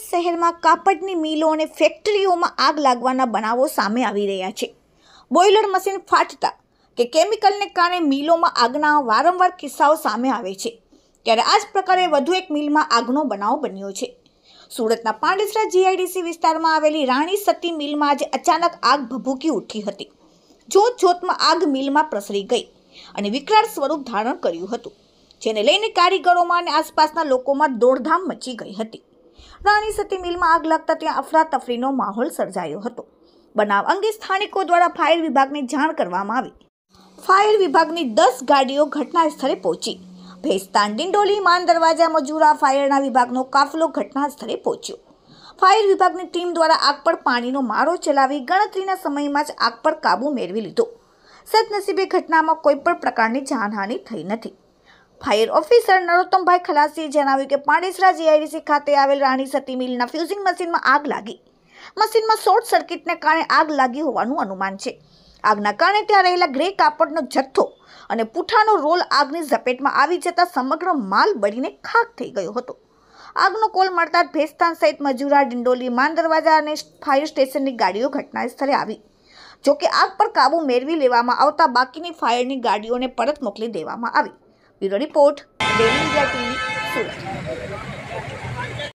શહેરમાં કાપડની મિલો અને ફેક્ટરીઓમાં આગ લાગવાના બનાવો સામે આવી રહ્યા છે। બોઇલર મશીન ફાટતા કે કેમિકલને કારણે મિલોમાં આગના વારંવાર કિસ્સાઓ સામે આવે છે। ત્યારે આ જ પ્રકારે વધુ એક મિલમાં આગનો બનાવ બન્યો છે। સુરતના પાંડેસરા જીઆઈડીસી વિસ્તારમાં આવેલી રાણી સતી મિલમાં આજે અચાનક આગ ભભૂકી ઉઠી હતી। જોતજોતમાં આગ મિલમાં પ્રસરી ગઈ અને વિકરાળ સ્વરૂપ ધારણ કર્યું હતું, જેને લઈને કારીગરોમાં અને આસપાસના લોકોમાં દોડધામ મચી ગઈ હતી। રાણી સતી મિલમાં આગ લાગતા ત્યાં અફરાતફરીનો માહોલ સર્જાયો હતો। બનાવ અંગે સ્થાનિકો દ્વારા ફાયર વિભાગને જાણ કરવામાં આવી। ફાયર વિભાગની 10 ગાડીઓ ઘટના સ્થળે પહોંચી। ભેસ્તાન, ડિંડોલી, માન દરવાજા, મજૂરા ફાયરના વિભાગનો કાફલો ઘટના સ્થળે પહોંચ્યો। ફાયર વિભાગની ટીમ દ્વારા આગ પર પાણીનો મારો ચલાવી ગણતરીના સમયમાં જ આગ પર કાબુ મેળવી લીધો। સદનસીબે ઘટનામાં કોઈ પણ પ્રકારની જાનહાનિ થઈ નથી। ફાયર ઓફિસર નરોત્તમભાઈ ખલાસીએ જણાવ્યું કે પાંડેસરા જીઆઈડીસી ખાતે આવેલ રાણી સતી મિલના ફ્યુઝિંગ મશીનમાં આગ લાગી। મશીનમાં શોર્ટ સર્કિટને કારણે આગ લાગી હોવાનું અનુમાન છે। આગના કારણે ત્યાં રહેલા ગ્રે કાપડનો જથ્થો અને પૂઠાનો રોલ આગની ઝપેટમાં આવી જતા સમગ્ર માલ બળીને ખાખ થઈ ગયો હતો। આગનો કોલ મળતા જ ભેસ્તાન સહિત મજૂરા, ડિંડોલી, માન દરવાજા અને ફાયર સ્ટેશનની ગાડીઓ ઘટના સ્થળે આવી। જોકે આગ પર કાબુ મેળવી લેવામાં આવતા બાકીની ફાયરની ગાડીઓને પરત મોકલી દેવામાં આવી। Bureau report, daily India TV, Surat.